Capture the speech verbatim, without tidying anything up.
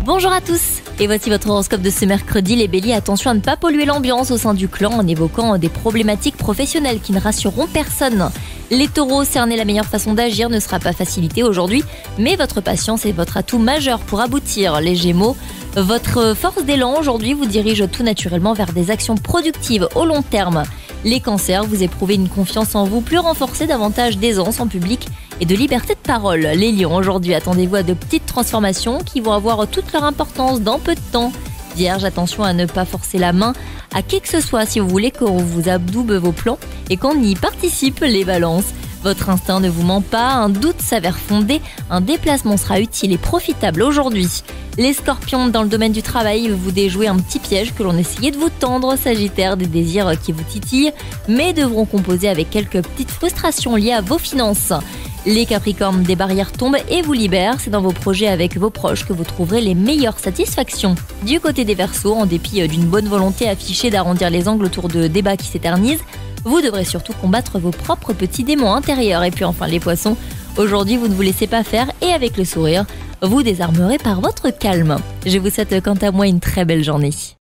Bonjour à tous, et voici votre horoscope de ce mercredi. Les béliers, attention à ne pas polluer l'ambiance au sein du clan en évoquant des problématiques professionnelles qui ne rassureront personne. Les taureaux, cerner la meilleure façon d'agir ne sera pas facilité aujourd'hui, mais votre patience est votre atout majeur pour aboutir. Les gémeaux, votre force d'élan aujourd'hui vous dirige tout naturellement vers des actions productives au long terme. Les cancers, vous éprouvez une confiance en vous plus renforcée, davantage d'aisance en public et de liberté de parole. Les lions, aujourd'hui, attendez-vous à de petites transformations qui vont avoir toute leur importance dans peu de temps. Vierge, attention à ne pas forcer la main à qui que ce soit si vous voulez qu'on vous adoube vos plans et qu'on y participe. Les balances, votre instinct ne vous ment pas, un doute s'avère fondé, un déplacement sera utile et profitable aujourd'hui. Les scorpions, dans le domaine du travail, vous déjouez un petit piège que l'on essayait de vous tendre. Sagittaire, des désirs qui vous titillent, mais devront composer avec quelques petites frustrations liées à vos finances. Les capricornes, des barrières tombent et vous libèrent. C'est dans vos projets avec vos proches que vous trouverez les meilleures satisfactions. Du côté des verseaux, en dépit d'une bonne volonté affichée d'arrondir les angles autour de débats qui s'éternisent, vous devrez surtout combattre vos propres petits démons intérieurs. Et puis enfin les poissons, aujourd'hui vous ne vous laissez pas faire et avec le sourire, vous désarmerez par votre calme. Je vous souhaite quant à moi une très belle journée.